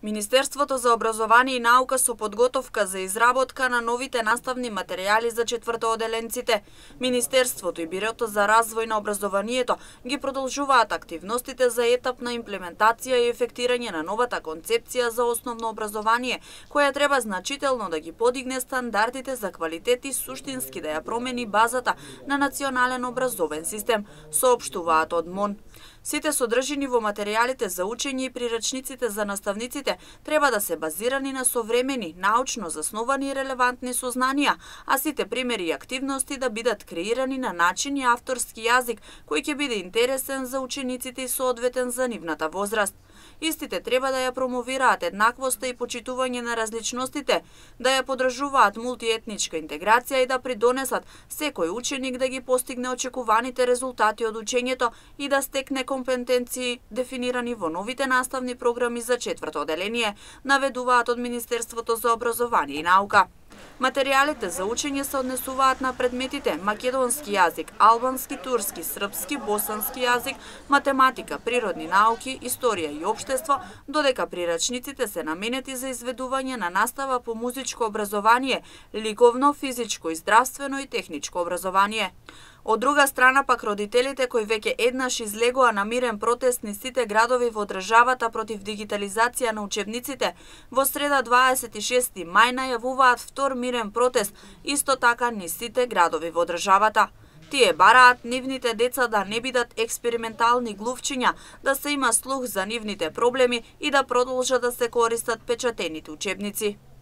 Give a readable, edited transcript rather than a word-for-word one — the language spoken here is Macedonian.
Министерството за образование и наука со подготовка за изработка на новите наставни материјали за четвртооделенците. Министерството и Бирото за развој на образованието ги продолжуваат активностите за етапна имплементација и ефектирање на новата концепција за основно образование, која треба значително да ги подигне стандардите за квалитет и суштински да ја промени базата на национален образовен систем, соопштуваат од МОН. Сите содржини во материјалите за учење и прирачниците за наставниците треба да се базирани на современи, научно засновани и релевантни сознанија, а сите примери и активности да бидат креирани на начин и авторски јазик кој ќе биде интересен за учениците и соодветен за нивната возраст. Истите треба да ја промовираат еднаквоста и почитување на различностите, да ја подржуваат мултиетничка интеграција и да придонесат секој ученик да ги постигне очекуваните резултати од учењето и да стекне компетенции дефинирани во новите наставни програми за четврто оделение, наведуваат од Министерството за образование и наука. Материјалите за учење се однесуваат на предметите македонски јазик, албански, турски, српски, босански јазик, математика, природни науки, историја и општество, додека прирачниците се наменети за изведување на настава по музичко образование, ликовно, физичко и здравствено и техничко образование. Од друга страна пак родителите кои веќе еднаш излегоа на мирен протест низ сите градови во државата против дигитализација на учебниците, во среда 26 мај најавуваат втор мирен протест, исто така низ сите градови во државата. Тие бараат нивните деца да не бидат експериментални глувчиња, да се има слух за нивните проблеми и да продолжат да се користат печатените учебници.